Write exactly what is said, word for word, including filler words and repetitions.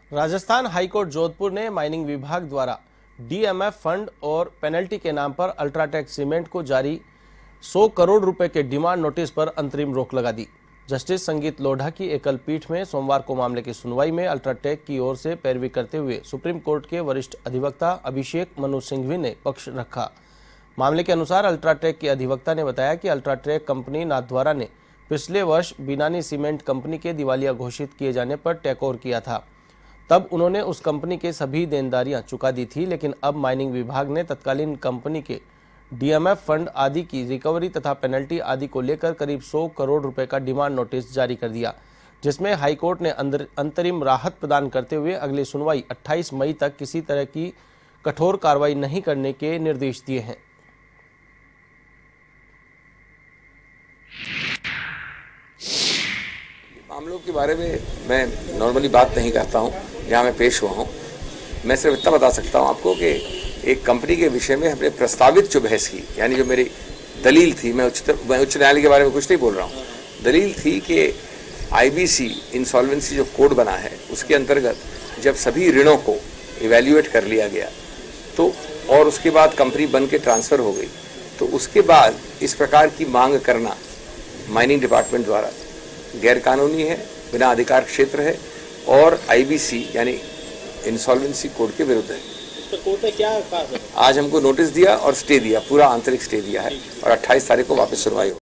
Rajasthan high court Jodhpur ने mining विभाग द्वारा डीएमएफ फंड और पेनल्टी के नाम पर अल्ट्राटेक सीमेंट को जारी सौ करोड़ रुपए के डिमांड नोटिस पर अंतरिम रोक लगा दी। जस्टिस संगीत लोढ़ा की एकल पीठ में सोमवार को मामले की सुनवाई में अल्ट्राटेक की ओर से पैरवी करते हुए सुप्रीम कोर्ट के वरिष्ठ अधिवक्ता अभिषेक मनु सिंघवी ने पक्ष रखा। मामले के अनुसार अल्ट्राटेक के अधिवक्ता ने बताया कि अल्ट्राटेक कंपनी नाथद्वारा ने पिछले वर्ष बिनानी सीमेंट कंपनी के दिवालिया घोषित किए जाने पर टेक ओवर किया था। तब उन्होंने उस कंपनी के सभी देनदारियां चुका दी थी, लेकिन अब माइनिंग विभाग ने तत्कालीन कंपनी के डीएमएफ फंड आदि की रिकवरी तथा पेनल्टी आदि को लेकर करीब सौ करोड़ रुपए का डिमांड नोटिस जारी कर दिया, जिसमें हाईकोर्ट ने अंतरिम राहत प्रदान करते हुए अगली सुनवाई अट्ठाईस मई तक किसी तरह की कठोर कार्रवाई नहीं करने के निर्देश दिए हैं। मामलों के बारे में मैं नॉर्मली बात नहीं करता हूं, जहां मैं पेश हुआ हूं। मैं सिर्फ इतना बता सकता हूं आपको कि एक कंपनी के विषय में हमने प्रस्तावित जो बहस की, यानी जो मेरी दलील थी, मैं उच्च मैं उच्च न्यायालय के बारे में कुछ नहीं बोल रहा हूं, दलील थी कि आईबीसी इंसॉल्वेंसी जो कोड बना है उसके अंतर्गत जब सभी ऋणों को इवैल्यूएट कर लिया गया तो और उसके बाद कंपनी बन के ट्रांसफ़र हो गई, तो उसके बाद इस प्रकार की मांग करना माइनिंग डिपार्टमेंट द्वारा गैरकानूनी है, बिना अधिकार क्षेत्र है और आईबीसी यानी इंसॉल्वेंसी कोड के विरुद्ध है। तो कोर्ट ने क्या कहा? आज हमको नोटिस दिया और स्टे दिया, पूरा आंतरिक स्टे दिया है और अट्ठाईस तारीख को वापस सुनवाई हो।